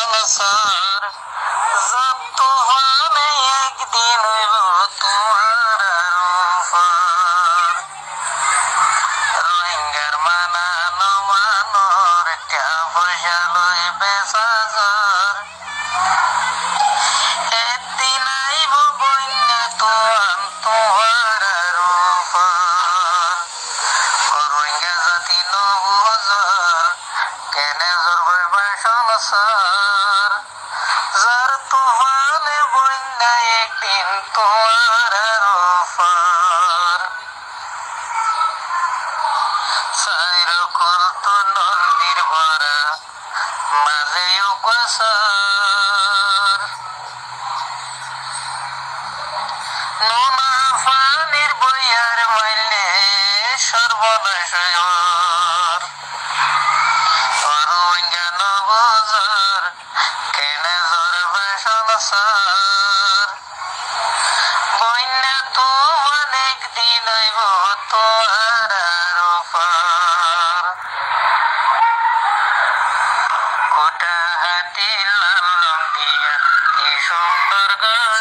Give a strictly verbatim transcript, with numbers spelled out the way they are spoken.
संसार जब तूफान एक दिन वो तुम्हारा रूफार रोहिंग्यार मानानो मानोर क्या पयसा लई बेसाजार একদিন আইব বন্যা তোয়ান তোমারা রূপার রোহিঙ্গা জাতি নবুজার কেনে জরবে সংসার যার তুফানে বন্যা একদিন তোমারা রূপার চাইর কল তো নদীর ভরা মাঝে উপাসার নুনাফানির বইয়ার মাইলে সর্বনাশ রোহিঙ্গা নবজার কেনে জরবে সংসার বন্যা তো অনেক দিন হইব তোয়ারা রূপার ওটা হাতে লাল রং দিয়া কি সুন্দর গা